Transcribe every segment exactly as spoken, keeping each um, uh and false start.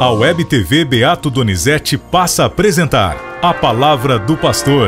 A Web T V Beato Donizete passa a apresentar a Palavra do Pastor.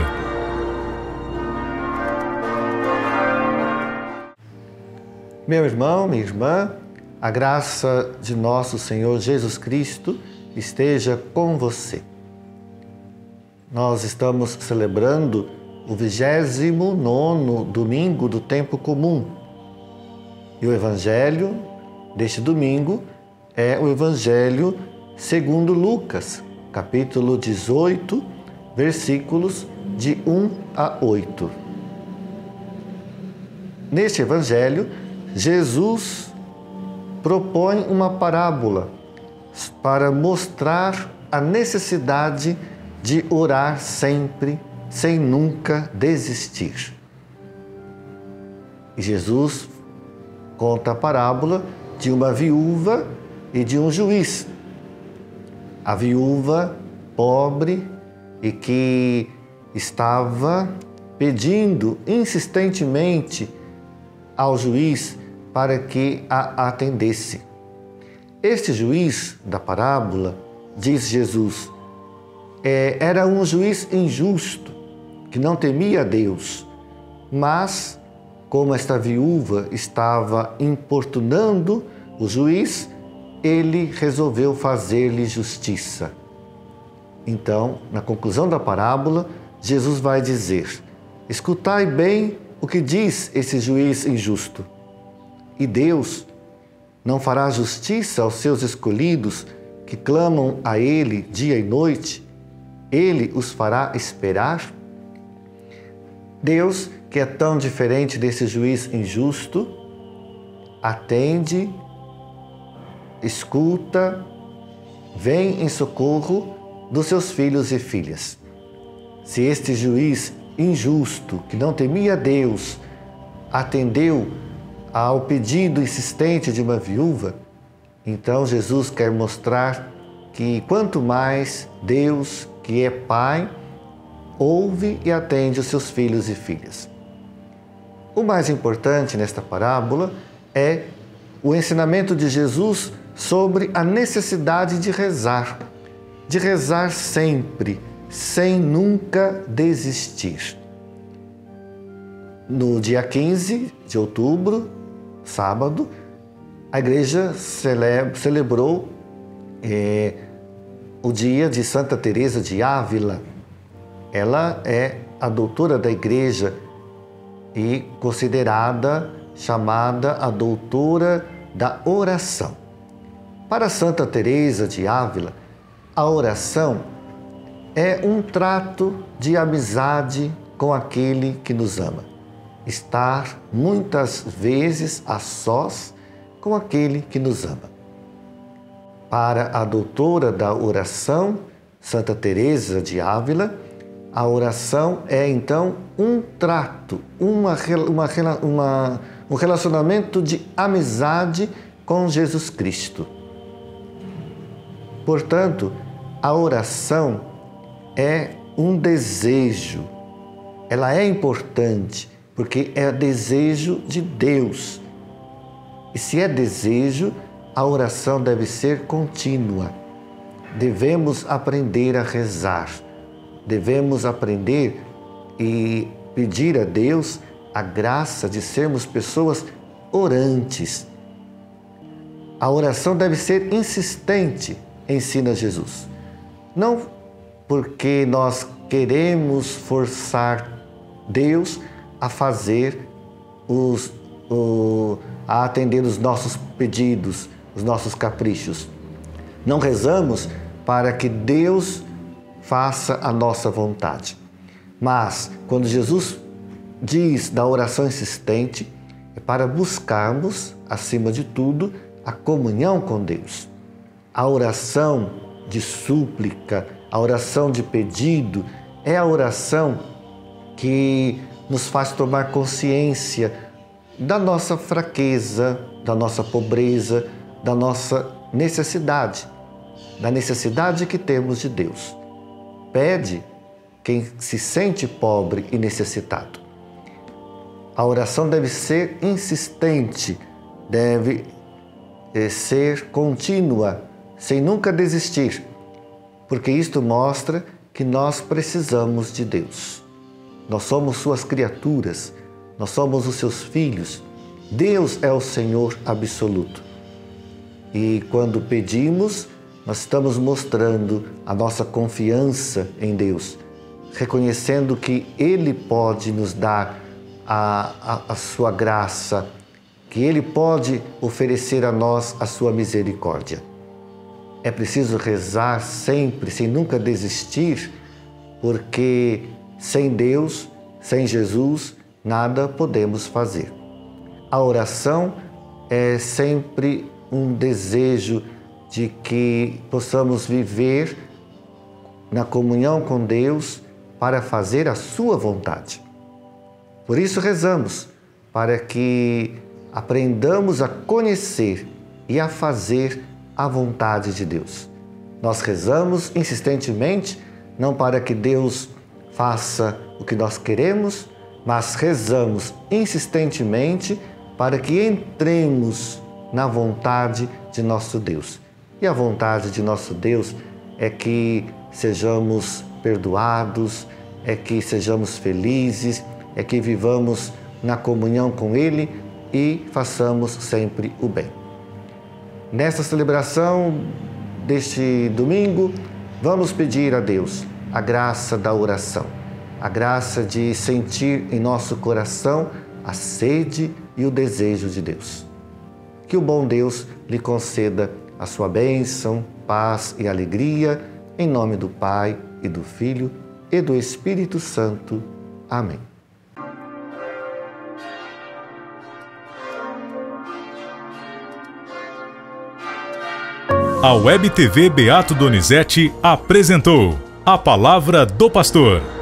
Meu irmão, minha irmã, a graça de nosso Senhor Jesus Cristo esteja com você. Nós estamos celebrando o vigésimo nono domingo do tempo comum. E o Evangelho deste domingo é o Evangelho segundo Lucas, capítulo dezoito, versículos de um a oito. Neste Evangelho, Jesus propõe uma parábola para mostrar a necessidade de orar sempre, sem nunca desistir. E Jesus conta a parábola de uma viúva e de um juiz. A viúva pobre e que estava pedindo insistentemente ao juiz para que a atendesse. Este juiz da parábola, diz Jesus, é, era um juiz injusto, que não temia a Deus, mas como esta viúva estava importunando o juiz, ele resolveu fazer-lhe justiça. Então, na conclusão da parábola, Jesus vai dizer: escutai bem o que diz esse juiz injusto. E Deus não fará justiça aos seus escolhidos que clamam a Ele dia e noite? Ele os fará esperar? Deus, que é tão diferente desse juiz injusto, atende, escuta, vem em socorro dos seus filhos e filhas. Se este juiz injusto, que não temia Deus, atendeu ao pedido insistente de uma viúva, então Jesus quer mostrar que quanto mais Deus, que é Pai, ouve e atende os seus filhos e filhas. O mais importante nesta parábola é o ensinamento de Jesus sobre a necessidade de rezar, de rezar sempre, sem nunca desistir. No dia quinze de outubro, sábado, a igreja cele- celebrou é, o dia de Santa Teresa de Ávila. Ela é a doutora da igreja e considerada, chamada a doutora da oração. Para Santa Teresa de Ávila, a oração é um trato de amizade com aquele que nos ama. Estar muitas vezes a sós com aquele que nos ama. Para a doutora da oração, Santa Teresa de Ávila, a oração é então um trato, uma, uma, uma, um relacionamento de amizade com Jesus Cristo. Portanto, a oração é um desejo, ela é importante, porque é desejo de Deus. E se é desejo, a oração deve ser contínua. Devemos aprender a rezar, devemos aprender e pedir a Deus a graça de sermos pessoas orantes. A oração deve ser insistente, ensina Jesus. Não porque nós queremos forçar Deus a fazer os, o, a atender os nossos pedidos, os nossos caprichos. Não rezamos para que Deus faça a nossa vontade. Mas, quando Jesus diz da oração insistente, é para buscarmos, acima de tudo, a comunhão com Deus. A oração de súplica, a oração de pedido, é a oração que nos faz tomar consciência da nossa fraqueza, da nossa pobreza, da nossa necessidade, da necessidade que temos de Deus. Pede quem se sente pobre e necessitado. A oração deve ser insistente, deve ser contínua, sem nunca desistir, porque isto mostra que nós precisamos de Deus. Nós somos suas criaturas, nós somos os seus filhos. Deus é o Senhor absoluto. E quando pedimos, nós estamos mostrando a nossa confiança em Deus, reconhecendo que Ele pode nos dar a, a, a sua graça, que Ele pode oferecer a nós a sua misericórdia. É preciso rezar sempre, sem nunca desistir, porque sem Deus, sem Jesus, nada podemos fazer. A oração é sempre um desejo de que possamos viver na comunhão com Deus para fazer a sua vontade. Por isso rezamos, para que aprendamos a conhecer e a fazer a vontade de Deus. Nós rezamos insistentemente, não para que Deus faça o que nós queremos, mas rezamos insistentemente para que entremos na vontade de nosso Deus. E a vontade de nosso Deus é que sejamos perdoados, é que sejamos felizes, é que vivamos na comunhão com Ele e façamos sempre o bem. Nesta celebração deste domingo, vamos pedir a Deus a graça da oração, a graça de sentir em nosso coração a sede e o desejo de Deus. Que o bom Deus lhe conceda a sua bênção, paz e alegria, em nome do Pai e do Filho e do Espírito Santo. Amém. A Web T V Beato Donizete apresentou A Palavra do Pastor.